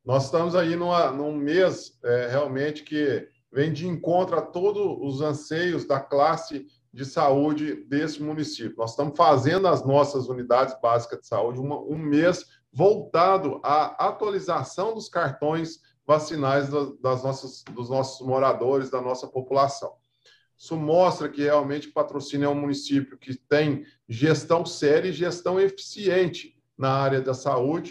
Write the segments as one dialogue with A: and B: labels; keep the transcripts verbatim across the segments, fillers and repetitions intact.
A: Nós estamos aí numa, num mês é, realmente que vem de encontro a todos os anseios da classe de saúde desse município. Nós estamos fazendo as nossas unidades básicas de saúde uma, um mês voltado à atualização dos cartões vacinais das nossas, dos nossos moradores, da nossa população. Isso mostra que realmente Patrocínio é um município que tem gestão séria e gestão eficiente na área da saúde.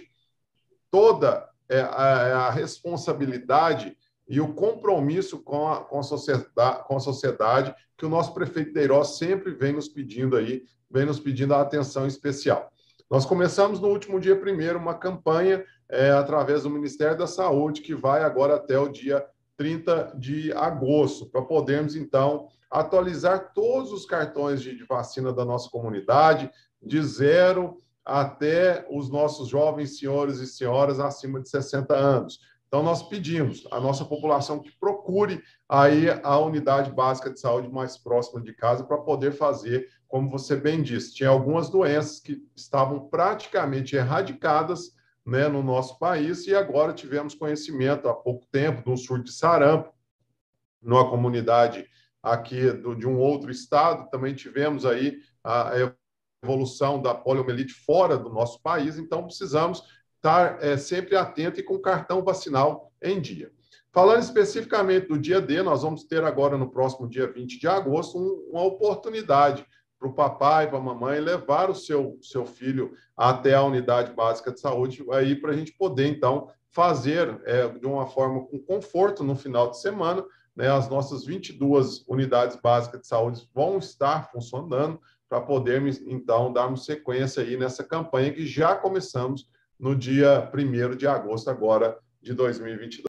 A: Toda é, a, a responsabilidade e o compromisso com a, com, a sociedade, com a sociedade que o nosso prefeito Deirós sempre vem nos pedindo aí, vem nos pedindo a atenção especial. Nós começamos no último dia primeiro uma campanha é, através do Ministério da Saúde, que vai agora até o dia trinta de agosto, para podermos, então, atualizar todos os cartões de, de vacina da nossa comunidade, de zero até os nossos jovens senhores e senhoras acima de sessenta anos. Então, nós pedimos à nossa população que procure aí a unidade básica de saúde mais próxima de casa para poder fazer, como você bem disse, tinha algumas doenças que estavam praticamente erradicadas, né, no nosso país, e agora tivemos conhecimento há pouco tempo de um surto de sarampo numa comunidade aqui do, de um outro estado. Também tivemos aí a evolução da poliomielite fora do nosso país, então precisamos estar é, sempre atento e com cartão vacinal em dia. Falando especificamente do dia D, nós vamos ter agora no próximo dia vinte de agosto um, uma oportunidade para o papai, para a mamãe levar o seu, seu filho até a unidade básica de saúde, aí para a gente poder, então, fazer é, de uma forma com conforto no final de semana, né, as nossas vinte e duas unidades básicas de saúde vão estar funcionando para podermos, então, darmos sequência aí nessa campanha que já começamos no dia primeiro de agosto agora de dois mil e vinte e dois.